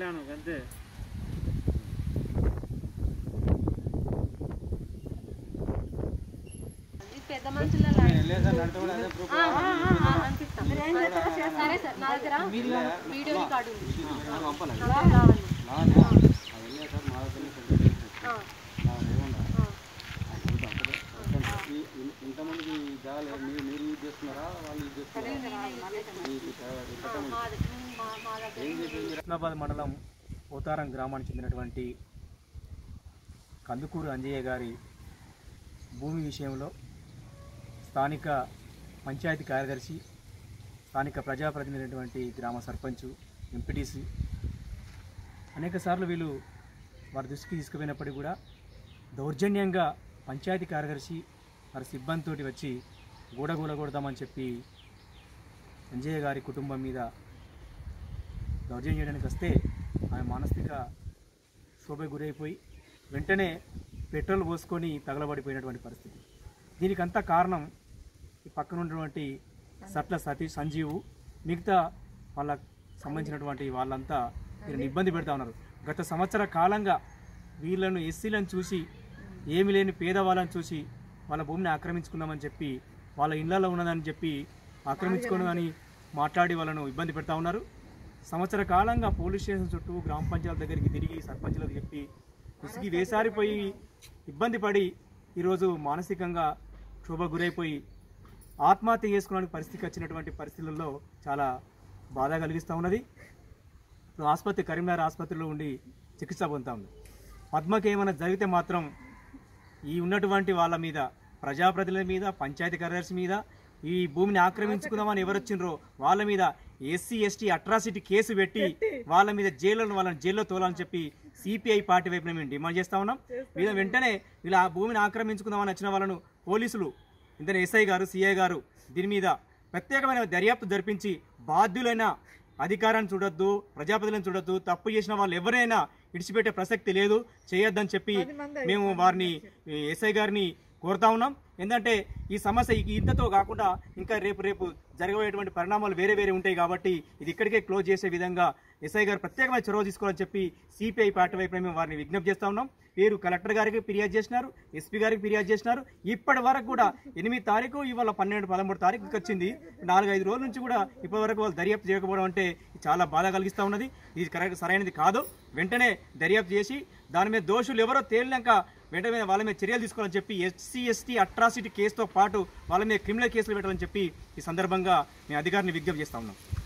రాను అంతే. పెద్ద మనుషుల సరే సార్ నా దగ్గర వీడియో రికార్డు ఇంతమందికి మీరు యూజ్ చేస్తున్నారా, వాళ్ళు యూజ్ చేస్తున్నారా? హుస్నాబాద్ మండలం పోతారం గ్రామానికి చెందినటువంటి కందుకూరు అంజయ్య గారి భూమి విషయంలో స్థానిక పంచాయతీ కార్యదర్శి, స్థానిక ప్రజాప్రతినిధి గ్రామ సర్పంచ్, ఎంపీటీసీ అనేక సార్లు వీళ్ళు వారి దృష్టికి తీసుకుపోయినప్పటికీ కూడా దౌర్జన్యంగా పంచాయతీ కార్యదర్శి వారి సిబ్బందితోటి వచ్చి గూడగూడగొడదామని చెప్పి అంజయ్య గారి కుటుంబం మీద దౌర్జన్యం చేయడానికి వస్తే ఆమె మానసిక శోభకు గురైపోయి వెంటనే పెట్రోల్ పోసుకొని తగలబడిపోయినటువంటి పరిస్థితి. దీనికంతా కారణం ఈ పక్కన ఉన్నటువంటి సట్ల సతీష్, సంజీవు, మిగతా వాళ్ళకు సంబంధించినటువంటి వాళ్ళంతా వీళ్ళని ఇబ్బంది పెడతా ఉన్నారు. గత సంవత్సర కాలంగా వీళ్ళను ఎస్సీలను చూసి, ఏమి లేని పేదవాళ్ళని చూసి వాళ్ళ భూమిని ఆక్రమించుకుందామని చెప్పి, వాళ్ళ ఇళ్లలో ఉన్నదని చెప్పి ఆక్రమించుకోవడం మాట్లాడి వాళ్ళను ఇబ్బంది పెడతా ఉన్నారు. సంవత్సర కాలంగా పోలీస్ స్టేషన్ చుట్టూ, గ్రామ పంచాయతీ దగ్గరికి తిరిగి సర్పంచులకు చెప్పి విసిగి వేసారిపోయి ఇబ్బంది పడి ఈరోజు మానసికంగా క్షోభ గురైపోయి ఆత్మహత్య చేసుకోవడానికి పరిస్థితికి వచ్చినటువంటి పరిస్థితుల్లో చాలా బాధ కలిగిస్తూ ఉన్నది. ఆసుపత్రి, కరీంనగర్ ఆసుపత్రిలో ఉండి చికిత్స పొందుతూ ఉంది. పద్మకి ఏమైనా జరిగితే మాత్రం ఈ ఉన్నటువంటి వాళ్ళ మీద, ప్రజాప్రతినిధుల మీద, పంచాయతీ కార్యదర్శి మీద, ఈ భూమిని ఆక్రమించుకుందామని ఎవరు వచ్చిండ్రో వాళ్ళ మీద ఎస్సీ ఎస్టీ అట్రాసిటీ కేసు పెట్టి వాళ్ళని జైల్లో తోలాలని చెప్పి సిపిఐ పార్టీ వైపున మేము డిమాండ్ చేస్తా ఉన్నాం. వెంటనే వీళ్ళ ఆ భూమిని ఆక్రమించుకుందామని వచ్చిన వాళ్ళను పోలీసులు, ఇంతనే ఎస్ఐ గారు, సిఐ గారు దీని మీద ప్రత్యేకమైన దర్యాప్తు జరిపించి బాధ్యులైన అధికారాన్ని చూడొద్దు, ప్రజాప్రతినిధులను చూడొద్దు, తప్పు చేసిన వాళ్ళు ఎవరైనా విడిచిపెట్టే ప్రసక్తి లేదు, చేయొద్దని చెప్పి మేము వారిని, ఎస్ఐ గారిని కోరుతా ఉన్నాం. ఎందుకంటే ఈ సమస్య ఇంతతో కాకుండా ఇంకా రేపు జరగబోయేటువంటి పరిణామాలు వేరే ఉంటాయి కాబట్టి ఇది ఇక్కడికే క్లోజ్ చేసే విధంగా ఎస్ఐ గారు ప్రత్యేకమైన చొరవ తీసుకోవాలని చెప్పి సిపిఐ పార్టీ వైపు మేము వారిని విజ్ఞప్తి చేస్తా ఉన్నాం. వీరు కలెక్టర్ గారికి ఫిర్యాదు చేసినారు, ఎస్పీ గారికి ఫిర్యాదు చేసినారు. ఇప్పటి వరకు కూడా 8 తారీఖు, ఇవాళ 12, 13 తారీఖుకి వచ్చింది. 4-5 రోజుల నుంచి కూడా ఇప్పటి వరకు వాళ్ళు దర్యాప్తు చేయకపోవడం అంటే చాలా బాధ కలిగిస్తూ ఉన్నది. ఇది సరైనది కాదు. వెంటనే దర్యాప్తు చేసి దాని మీద దోషులు ఎవరో తేలినాక వెంటనే వాళ్ళ మీద చర్యలు తీసుకోవాలని చెప్పి ఎస్సీ ఎస్టీ అట్రాసిటీ కేసుతో పాటు వాళ్ళ మీద క్రిమినల్ కేసులు పెట్టాలని చెప్పి ఈ సందర్భంగా మేము అధికారిని విజ్ఞప్తి చేస్తా ఉన్నాం.